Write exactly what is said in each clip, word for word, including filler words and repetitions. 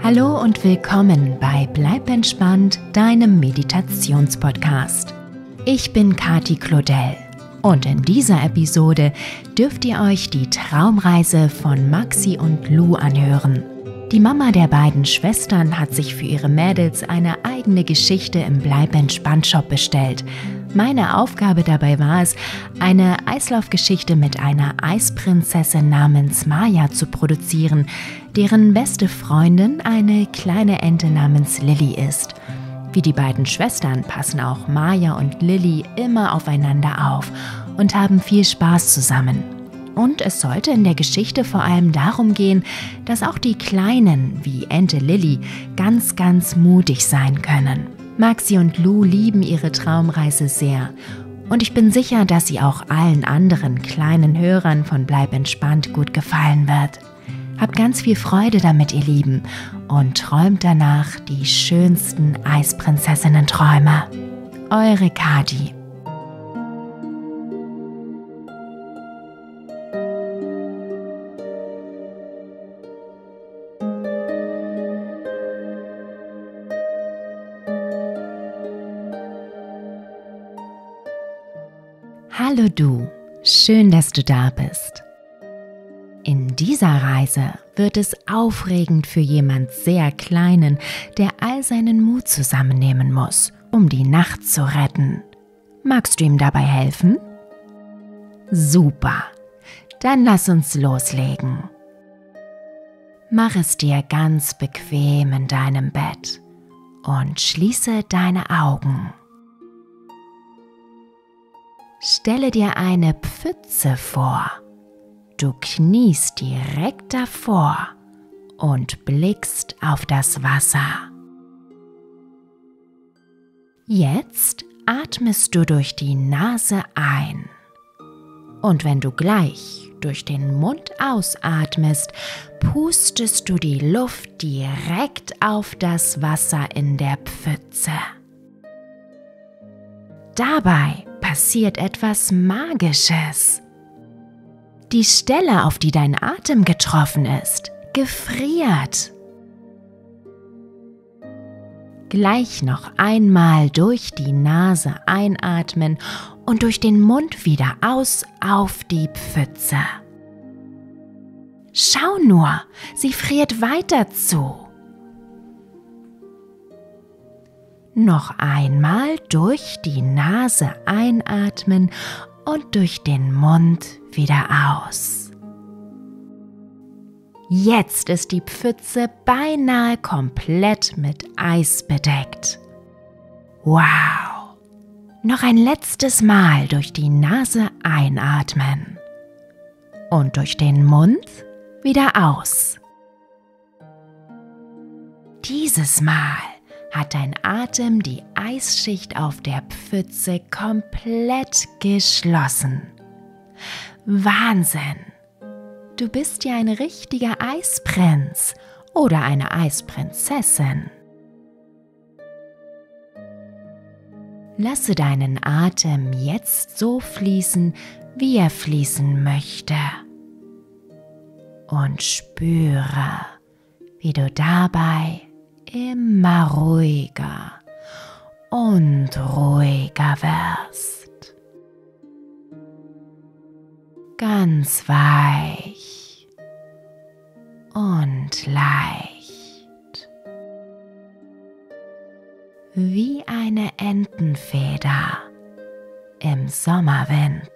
Hallo und willkommen bei Bleib entspannt, deinem Meditationspodcast. Ich bin Kati Claudel und in dieser Episode dürft ihr euch die Traumreise von Maxi und Lou anhören. Die Mama der beiden Schwestern hat sich für ihre Mädels eine eigene Geschichte im Bleib entspannt Shop bestellt. Meine Aufgabe dabei war es, eine Eislaufgeschichte mit einer Eisprinzessin namens Maya zu produzieren, deren beste Freundin eine kleine Ente namens Lilly ist. Wie die beiden Schwestern passen auch Maya und Lilly immer aufeinander auf und haben viel Spaß zusammen. Und es sollte in der Geschichte vor allem darum gehen, dass auch die Kleinen, wie Ente Lilly, ganz, ganz mutig sein können. Maxi und Lou lieben ihre Traumreise sehr und ich bin sicher, dass sie auch allen anderen kleinen Hörern von Bleib entspannt gut gefallen wird. Habt ganz viel Freude damit, ihr Lieben, und träumt danach die schönsten Eisprinzessinnen-Träume. Eure Kati. Hallo du, schön, dass du da bist. In dieser Reise wird es aufregend für jemand sehr Kleinen, der all seinen Mut zusammennehmen muss, um die Nacht zu retten. Magst du ihm dabei helfen? Super, dann lass uns loslegen. Mach es dir ganz bequem in deinem Bett und schließe deine Augen. Stelle dir eine Pfütze vor. Du kniest direkt davor und blickst auf das Wasser. Jetzt atmest du durch die Nase ein. Und wenn du gleich durch den Mund ausatmest, pustest du die Luft direkt auf das Wasser in der Pfütze. Dabei passiert etwas Magisches. Die Stelle, auf die dein Atem getroffen ist, gefriert. Gleich noch einmal durch die Nase einatmen und durch den Mund wieder aus auf die Pfütze. Schau nur, sie friert weiter zu. Noch einmal durch die Nase einatmen und durch den Mund wieder aus. Jetzt ist die Pfütze beinahe komplett mit Eis bedeckt. Wow! Noch ein letztes Mal durch die Nase einatmen und durch den Mund wieder aus. Dieses Mal hat dein Atem die Eisschicht auf der Pfütze komplett geschlossen. Wahnsinn! Du bist ja ein richtiger Eisprinz oder eine Eisprinzessin. Lasse deinen Atem jetzt so fließen, wie er fließen möchte. Und spüre, wie du dabei immer ruhiger und ruhiger wirst. Ganz weich und leicht. Wie eine Entenfeder im Sommerwind.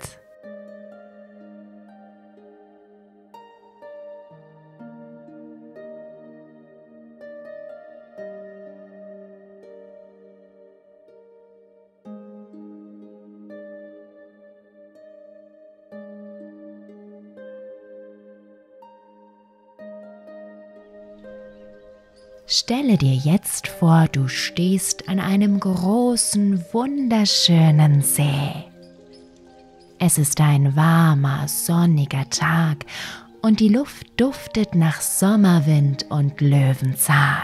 Stelle dir jetzt vor, du stehst an einem großen, wunderschönen See. Es ist ein warmer, sonniger Tag und die Luft duftet nach Sommerwind und Löwenzahn.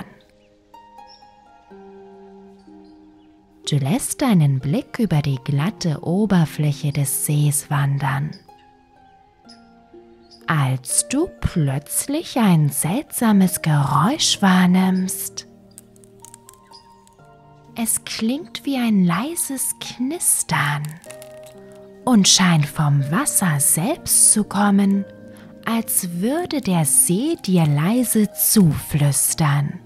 Du lässt deinen Blick über die glatte Oberfläche des Sees wandern. als du plötzlich ein seltsames Geräusch wahrnimmst. Es klingt wie ein leises Knistern und scheint vom Wasser selbst zu kommen, als würde der See dir leise zuflüstern.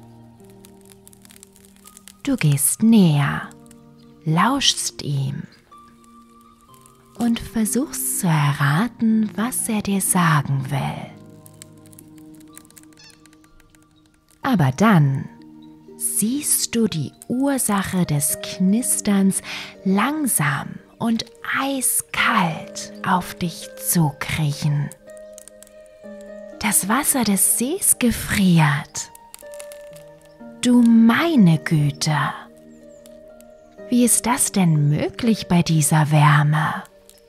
Du gehst näher, lauschst ihm und versuchst zu erraten, was er dir sagen will. Aber dann siehst du die Ursache des Knisterns langsam und eiskalt auf dich zukriechen. Das Wasser des Sees gefriert. Du meine Güte! Wie ist das denn möglich bei dieser Wärme?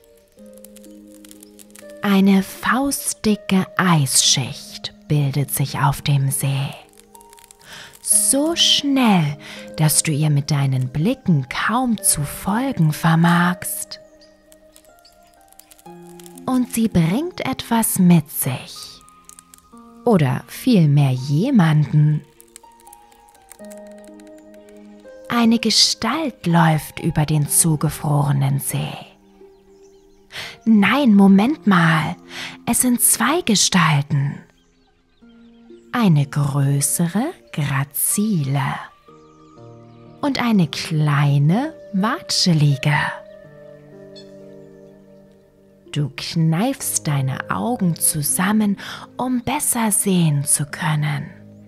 Eine faustdicke Eisschicht bildet sich auf dem See. So schnell, dass du ihr mit deinen Blicken kaum zu folgen vermagst. Und sie bringt etwas mit sich. Oder vielmehr jemanden. Eine Gestalt läuft über den zugefrorenen See. Nein, Moment mal, es sind zwei Gestalten. Eine größere, grazile und eine kleine, watschelige. Du kneifst deine Augen zusammen, um besser sehen zu können.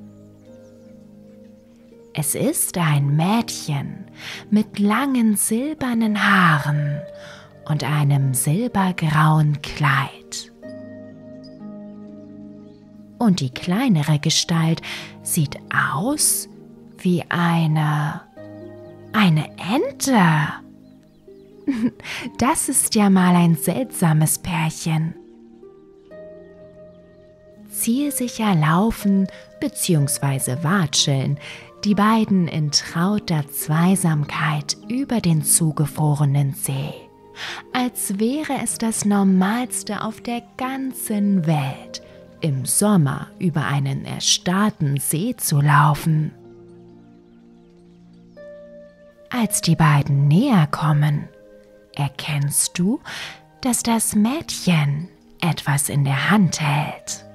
Es ist ein Mädchen mit langen silbernen Haaren und einem silbergrauen Kleid. Und die kleinere Gestalt sieht aus wie eine, eine Ente. Das ist ja mal ein seltsames Pärchen. Zielsicher laufen bzw. watscheln die beiden in trauter Zweisamkeit über den zugefrorenen See, als wäre es das Normalste auf der ganzen Welt, im Sommer über einen erstarrten See zu laufen. Als die beiden näher kommen, erkennst du, dass das Mädchen etwas in der Hand hält.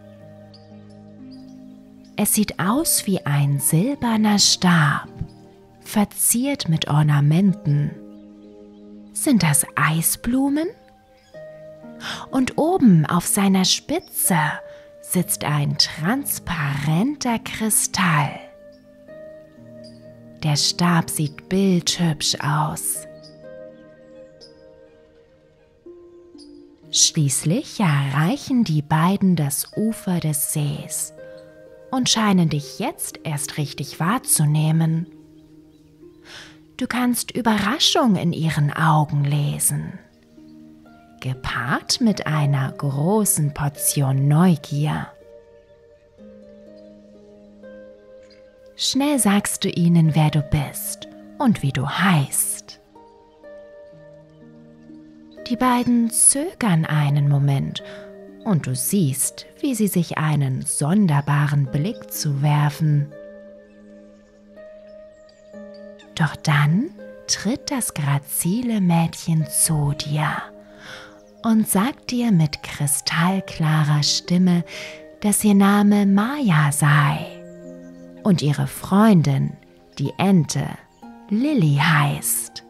Es sieht aus wie ein silberner Stab, verziert mit Ornamenten. Sind das Eisblumen? Und oben auf seiner Spitze sitzt ein transparenter Kristall. Der Stab sieht bildhübsch aus. Schließlich erreichen die beiden das Ufer des Sees und scheinen dich jetzt erst richtig wahrzunehmen. Du kannst Überraschung in ihren Augen lesen, gepaart mit einer großen Portion Neugier. Schnell sagst du ihnen, wer du bist und wie du heißt. Die beiden zögern einen Moment und du siehst, wie sie sich einen sonderbaren Blick zuwerfen. Doch dann tritt das grazile Mädchen zu dir und sagt dir mit kristallklarer Stimme, dass ihr Name Maya sei und ihre Freundin, die Ente, Lilly heißt.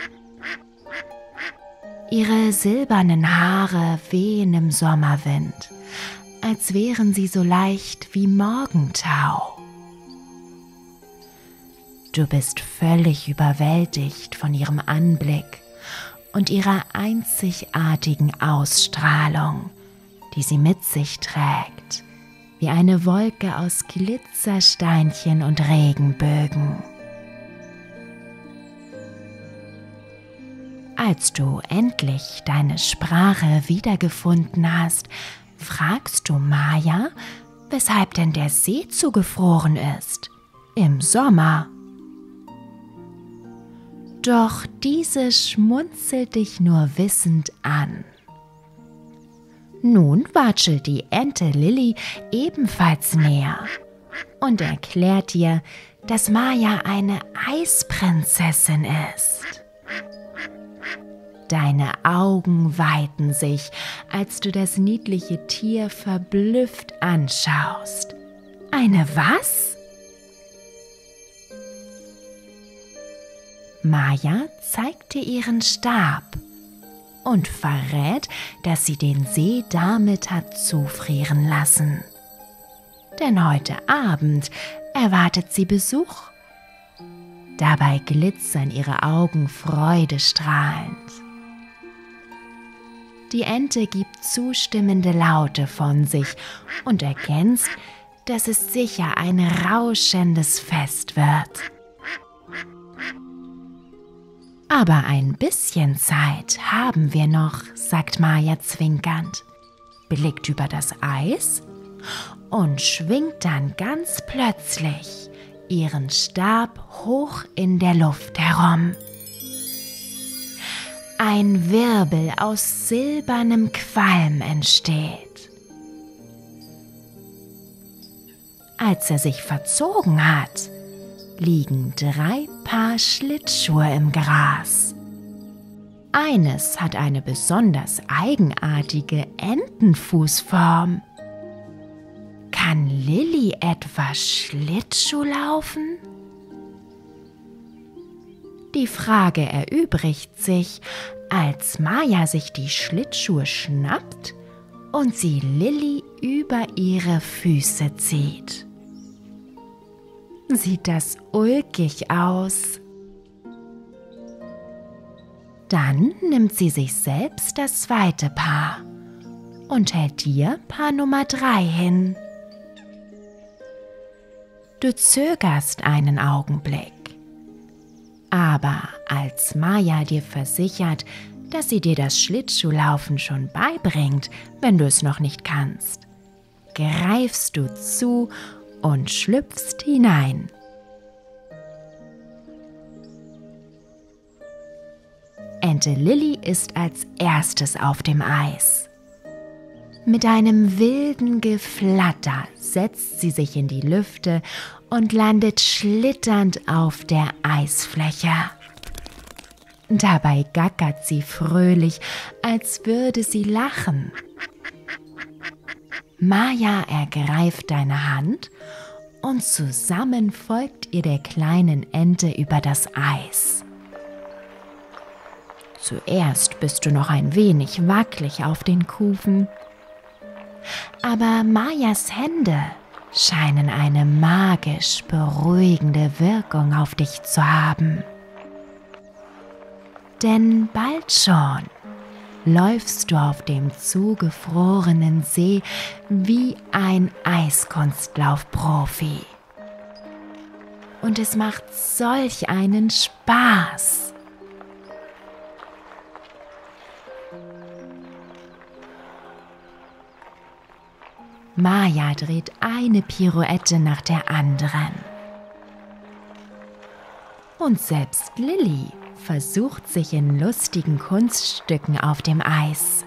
Ihre silbernen Haare wehen im Sommerwind, als wären sie so leicht wie Morgentau. Du bist völlig überwältigt von ihrem Anblick und ihrer einzigartigen Ausstrahlung, die sie mit sich trägt, wie eine Wolke aus Glitzersteinchen und Regenbögen. Als du endlich deine Sprache wiedergefunden hast, fragst du Maya, weshalb denn der See zugefroren ist, im Sommer. Doch diese schmunzelt dich nur wissend an. Nun watschelt die Ente Lilly ebenfalls näher und erklärt ihr, dass Maya eine Eisprinzessin ist. Deine Augen weiten sich, als du das niedliche Tier verblüfft anschaust. Eine was? Maya zeigt dir ihren Stab und verrät, dass sie den See damit hat zufrieren lassen. Denn heute Abend erwartet sie Besuch. Dabei glitzern ihre Augen freudestrahlend. Die Ente gibt zustimmende Laute von sich und ergänzt, dass es sicher ein rauschendes Fest wird. Aber ein bisschen Zeit haben wir noch, sagt Maya zwinkernd, blickt über das Eis und schwingt dann ganz plötzlich ihren Stab hoch in der Luft herum. Ein Wirbel aus silbernem Qualm entsteht. Als er sich verzogen hat, liegen drei Paar Schlittschuhe im Gras. Eines hat eine besonders eigenartige Entenfußform. Kann Lilly etwa Schlittschuh laufen? Die Frage erübrigt sich, als Maya sich die Schlittschuhe schnappt und sie Lilly über ihre Füße zieht. Sieht das ulkig aus? Dann nimmt sie sich selbst das zweite Paar und hält dir Paar Nummer drei hin. Du zögerst einen Augenblick, aber als Maya dir versichert, dass sie dir das Schlittschuhlaufen schon beibringt, wenn du es noch nicht kannst, greifst du zu und schlüpfst hinein. Ente Lilly ist als erstes auf dem Eis. Mit einem wilden Geflatter setzt sie sich in die Lüfte und landet schlitternd auf der Eisfläche. Dabei gackert sie fröhlich, als würde sie lachen. Maya ergreift deine Hand und zusammen folgt ihr der kleinen Ente über das Eis. Zuerst bist du noch ein wenig wackelig auf den Kufen, aber Mayas Hände scheinen eine magisch beruhigende Wirkung auf dich zu haben. Denn bald schon läufst du auf dem zugefrorenen See wie ein Eiskunstlaufprofi. Und es macht solch einen Spaß. Maya dreht eine Pirouette nach der anderen. Und selbst Lilly versucht sich in lustigen Kunststücken auf dem Eis.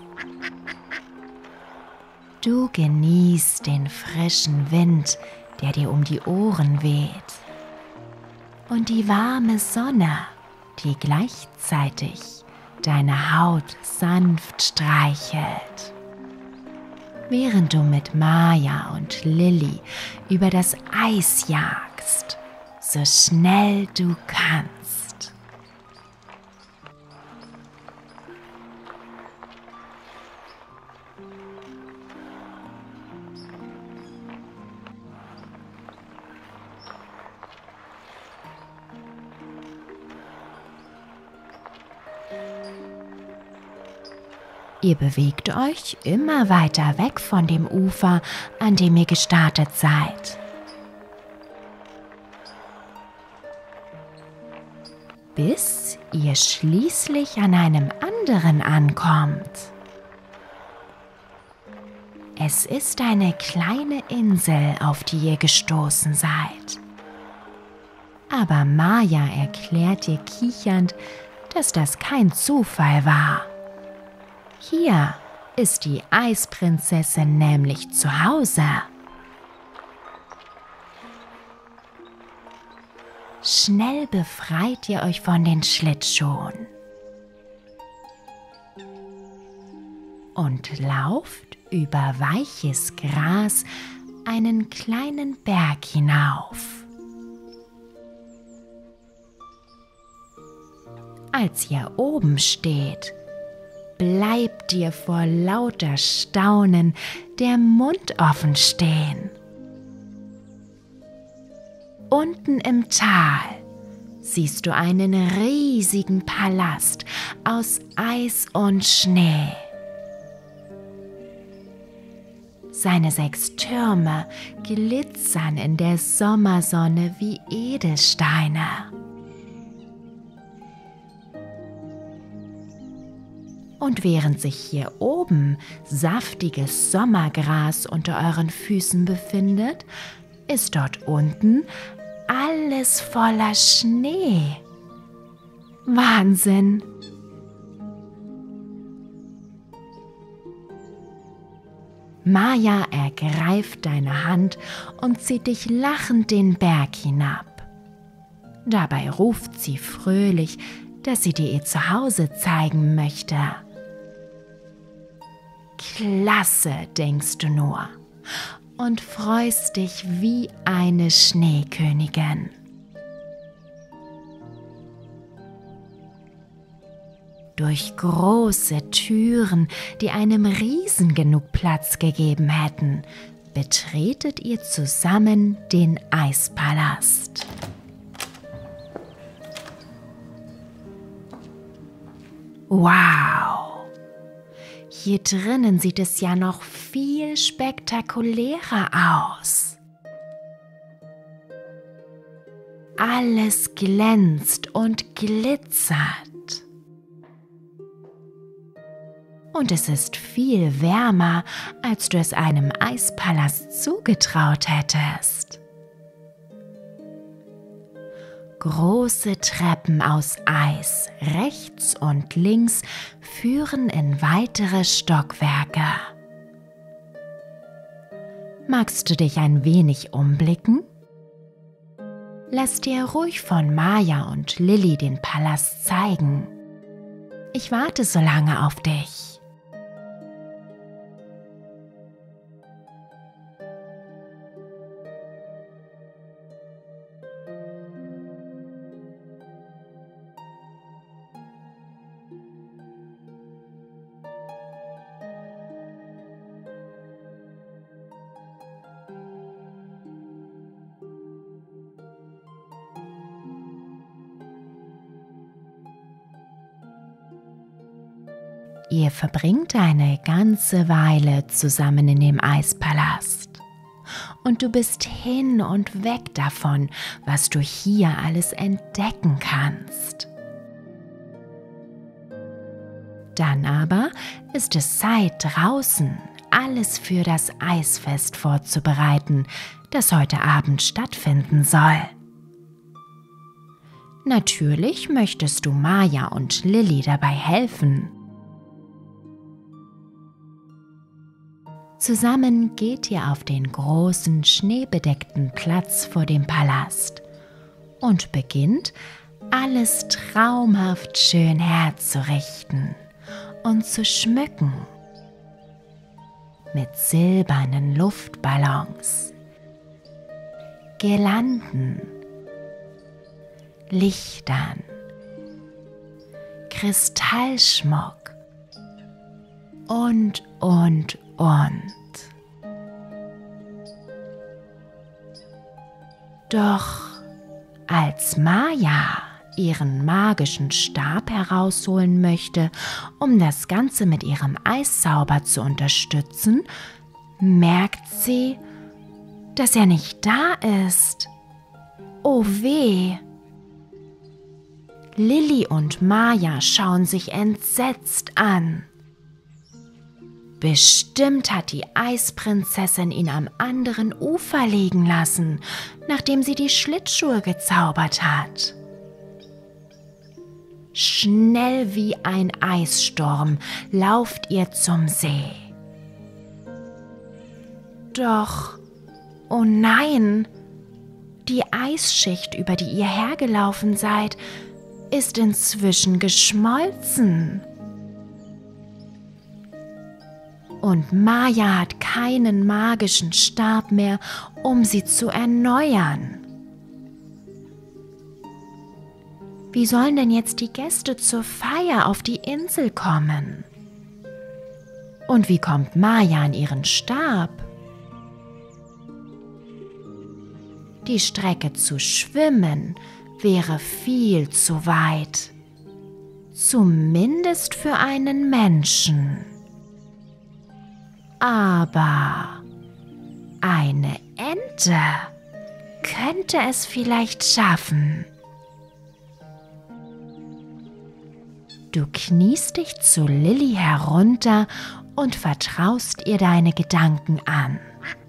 Du genießt den frischen Wind, der dir um die Ohren weht, und die warme Sonne, die gleichzeitig deine Haut sanft streichelt. Während du mit Maya und Lilly über das Eis jagst, so schnell du kannst. Ihr bewegt euch immer weiter weg von dem Ufer, an dem ihr gestartet seid. Bis ihr schließlich an einem anderen ankommt. Es ist eine kleine Insel, auf die ihr gestoßen seid. Aber Maya erklärt ihr kichernd, dass das kein Zufall war. Hier ist die Eisprinzessin nämlich zu Hause. Schnell befreit ihr euch von den Schlittschuhen und lauft über weiches Gras einen kleinen Berg hinauf. Als ihr oben steht, bleibt dir vor lauter Staunen der Mund offen stehen. Unten im Tal siehst du einen riesigen Palast aus Eis und Schnee. Seine sechs Türme glitzern in der Sommersonne wie Edelsteine. Und während sich hier oben saftiges Sommergras unter euren Füßen befindet, ist dort unten alles voller Schnee. Wahnsinn! Maya ergreift deine Hand und zieht dich lachend den Berg hinab. Dabei ruft sie fröhlich, dass sie dir ihr Zuhause zeigen möchte. Klasse, denkst du nur, und freust dich wie eine Schneekönigin. Durch große Türen, die einem Riesen genug Platz gegeben hätten, betretet ihr zusammen den Eispalast. Wow! Hier drinnen sieht es ja noch viel spektakulärer aus. Alles glänzt und glitzert. Und es ist viel wärmer, als du es einem Eispalast zugetraut hättest. Große Treppen aus Eis rechts und links führen in weitere Stockwerke. Magst du dich ein wenig umblicken? Lass dir ruhig von Maya und Lilly den Palast zeigen. Ich warte so lange auf dich. Ihr verbringt eine ganze Weile zusammen in dem Eispalast und du bist hin und weg davon, was du hier alles entdecken kannst. Dann aber ist es Zeit, draußen alles für das Eisfest vorzubereiten, das heute Abend stattfinden soll. Natürlich möchtest du Maya und Lilly dabei helfen. Zusammen geht ihr auf den großen, schneebedeckten Platz vor dem Palast und beginnt, alles traumhaft schön herzurichten und zu schmücken. Mit silbernen Luftballons, Girlanden, Lichtern, Kristallschmuck und, und, und. Doch als Maya ihren magischen Stab herausholen möchte, um das Ganze mit ihrem Eiszauber zu unterstützen, merkt sie, dass er nicht da ist. Oh weh! Lilly und Maya schauen sich entsetzt an. Bestimmt hat die Eisprinzessin ihn am anderen Ufer liegen lassen, nachdem sie die Schlittschuhe gezaubert hat. Schnell wie ein Eissturm lauft ihr zum See. Doch, oh nein, die Eisschicht, über die ihr hergelaufen seid, ist inzwischen geschmolzen. Und Maya hat keinen magischen Stab mehr, um sie zu erneuern. Wie sollen denn jetzt die Gäste zur Feier auf die Insel kommen? Und wie kommt Maya an ihren Stab? Die Strecke zu schwimmen wäre viel zu weit. Zumindest für einen Menschen. Aber eine Ente könnte es vielleicht schaffen. Du kniest dich zu Lilly herunter und vertraust ihr deine Gedanken an.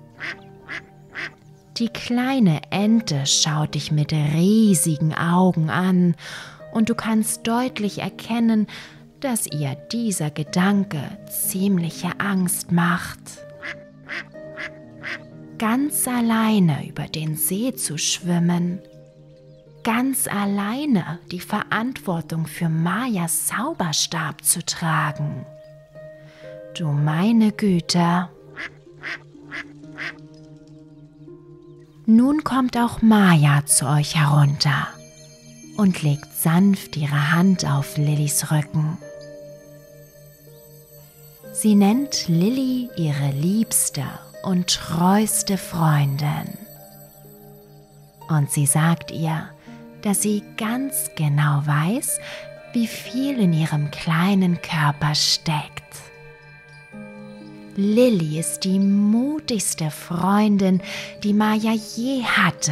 Die kleine Ente schaut dich mit riesigen Augen an und du kannst deutlich erkennen, dass ihr dieser Gedanke ziemliche Angst macht. Ganz alleine über den See zu schwimmen, ganz alleine die Verantwortung für Mayas Zauberstab zu tragen. Du meine Güte. Nun kommt auch Maya zu euch herunter und legt sanft ihre Hand auf Lillys Rücken. Sie nennt Lilly ihre liebste und treueste Freundin. Und sie sagt ihr, dass sie ganz genau weiß, wie viel in ihrem kleinen Körper steckt. Lilly ist die mutigste Freundin, die Maya je hatte.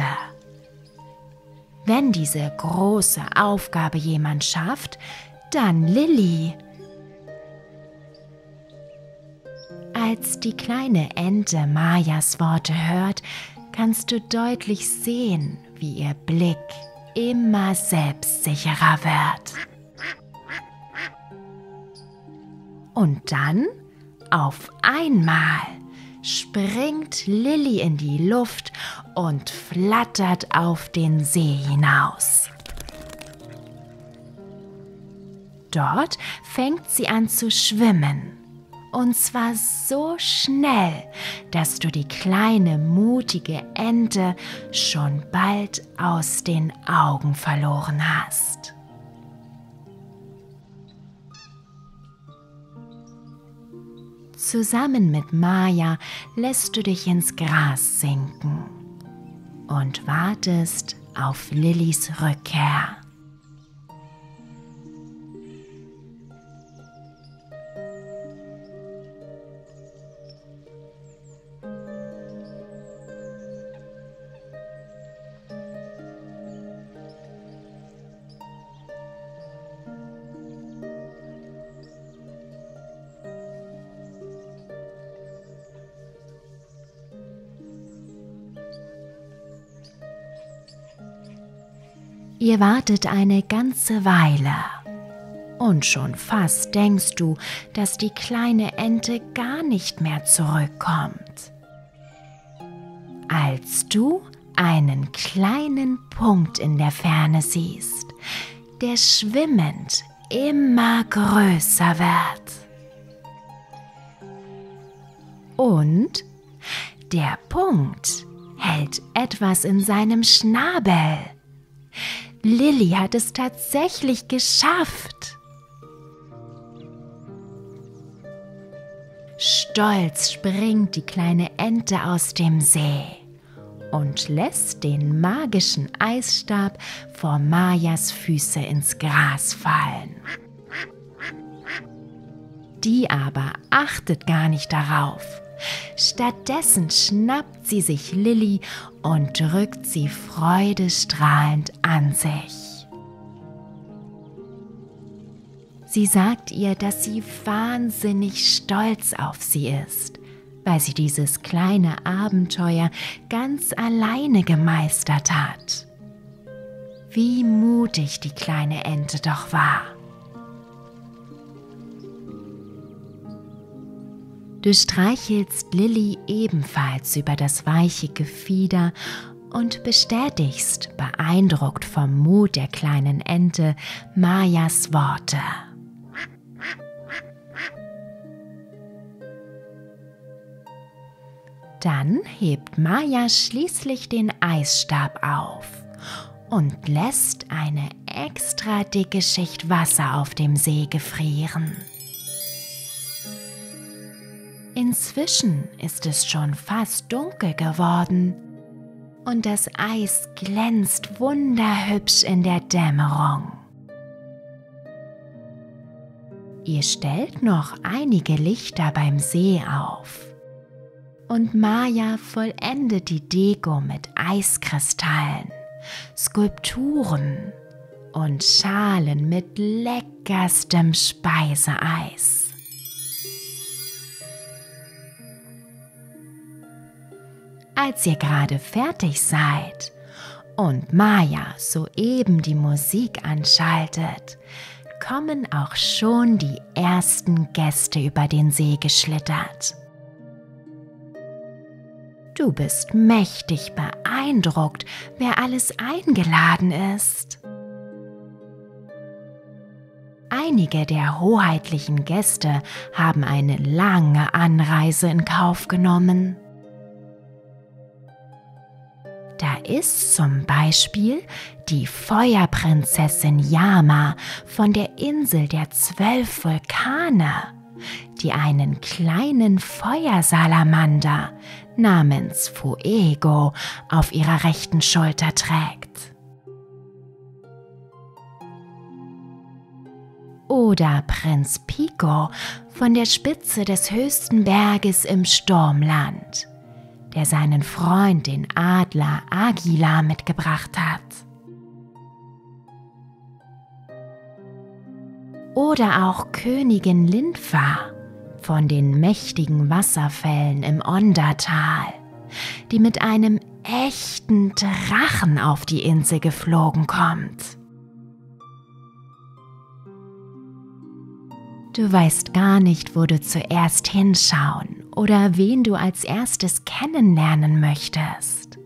Wenn diese große Aufgabe jemand schafft, dann Lilly. Als die kleine Ente Mayas Worte hört, kannst du deutlich sehen, wie ihr Blick immer selbstsicherer wird. Und dann, auf einmal, springt Lilly in die Luft und flattert auf den See hinaus. Dort fängt sie an zu schwimmen. Und zwar so schnell, dass du die kleine, mutige Ente schon bald aus den Augen verloren hast. Zusammen mit Maya lässt du dich ins Gras sinken und wartest auf Lillys Rückkehr. Ihr wartet eine ganze Weile und schon fast denkst du, dass die kleine Ente gar nicht mehr zurückkommt. Als du einen kleinen Punkt in der Ferne siehst, der schwimmend immer größer wird. Und der Punkt hält etwas in seinem Schnabel. Lilly hat es tatsächlich geschafft. Stolz springt die kleine Ente aus dem See und lässt den magischen Eisstab vor Mayas Füße ins Gras fallen. Die aber achtet gar nicht darauf. Stattdessen schnappt sie sich Lilly und drückt sie freudestrahlend an sich. Sie sagt ihr, dass sie wahnsinnig stolz auf sie ist, weil sie dieses kleine Abenteuer ganz alleine gemeistert hat. wie mutig die kleine Ente doch war. Du streichelst Lilly ebenfalls über das weiche Gefieder und bestätigst, beeindruckt vom Mut der kleinen Ente, Majas Worte. Dann hebt Maja schließlich den Eisstab auf und lässt eine extra dicke Schicht Wasser auf dem See gefrieren. Inzwischen ist es schon fast dunkel geworden und das Eis glänzt wunderhübsch in der Dämmerung. Ihr stellt noch einige Lichter beim See auf und Maja vollendet die Deko mit Eiskristallen, Skulpturen und Schalen mit leckerstem Speiseeis. Als ihr gerade fertig seid und Maja soeben die Musik anschaltet, kommen auch schon die ersten Gäste über den See geschlittert. Du bist mächtig beeindruckt, wer alles eingeladen ist. Einige der hoheitlichen Gäste haben eine lange Anreise in Kauf genommen. Da ist zum Beispiel die Feuerprinzessin Yama von der Insel der zwölf Vulkane, die einen kleinen Feuersalamander namens Fuego auf ihrer rechten Schulter trägt. Oder Prinz Pico von der Spitze des höchsten Berges im Sturmland, der seinen Freund, den Adler Agila, mitgebracht hat. Oder auch Königin Linfa von den mächtigen Wasserfällen im Ondertal, die mit einem echten Drachen auf die Insel geflogen kommt. Du weißt gar nicht, wo du zuerst hinschauen oder wen du als erstes kennenlernen möchtest.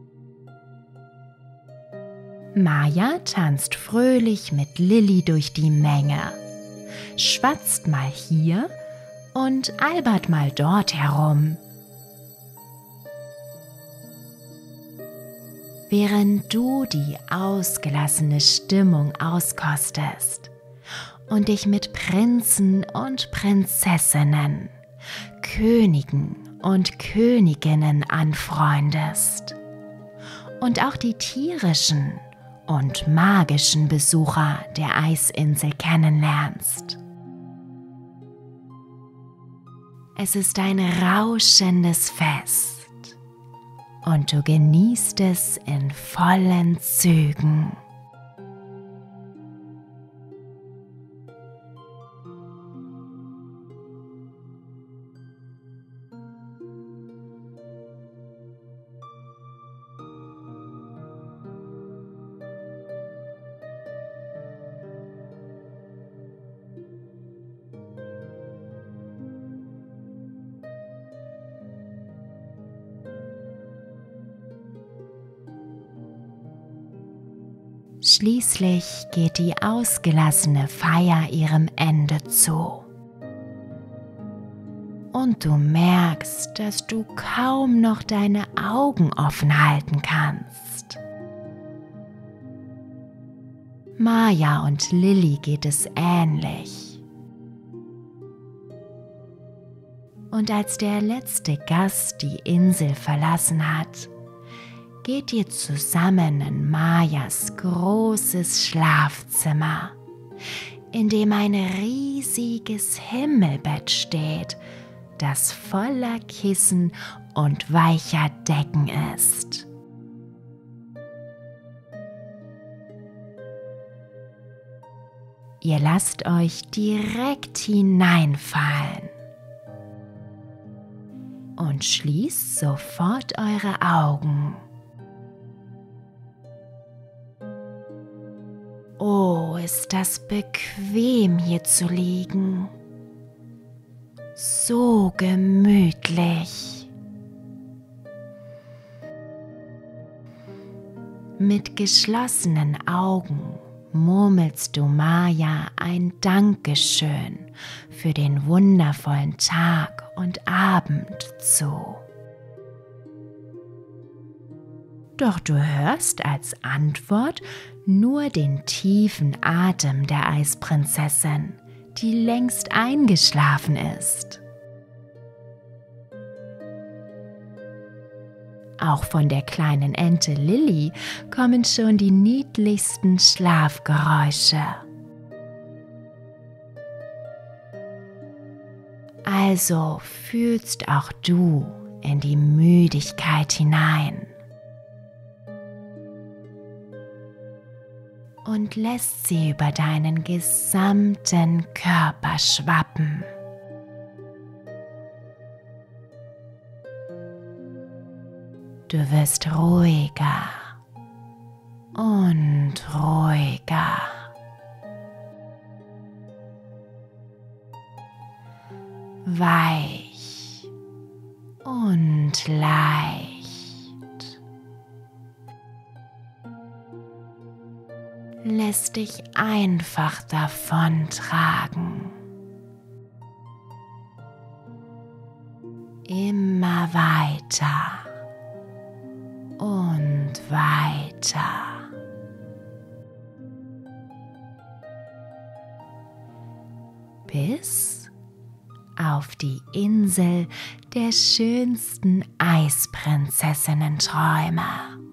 Maja tanzt fröhlich mit Lilly durch die Menge, schwatzt mal hier und albert mal dort herum. Während du die ausgelassene Stimmung auskostest und dich mit Prinzen und Prinzessinnen, Königen und Königinnen anfreundest und auch die tierischen und magischen Besucher der Eisinsel kennenlernst. Es ist ein rauschendes Fest und du genießt es in vollen Zügen. Schließlich geht die ausgelassene Feier ihrem Ende zu. Und du merkst, dass du kaum noch deine Augen offen halten kannst. Maja und Lilly geht es ähnlich. Und als der letzte Gast die Insel verlassen hat, geht ihr zusammen in Majas großes Schlafzimmer, in dem ein riesiges Himmelbett steht, das voller Kissen und weicher Decken ist. Ihr lasst euch direkt hineinfallen und schließt sofort eure Augen. Oh, ist das bequem hier zu liegen. So gemütlich. Mit geschlossenen Augen murmelst du Maya ein Dankeschön für den wundervollen Tag und Abend zu. Doch du hörst als Antwort nur den tiefen Atem der Eisprinzessin, die längst eingeschlafen ist. Auch von der kleinen Ente Lilly kommen schon die niedlichsten Schlafgeräusche. Also fühlst auch du in die Müdigkeit hinein und lässt sie über deinen gesamten Körper schwappen. Du wirst ruhiger und ruhiger. Weich und leicht. Lässt dich einfach davontragen. Immer weiter und weiter. Bis auf die Insel der schönsten Eisprinzessinnen-Träume.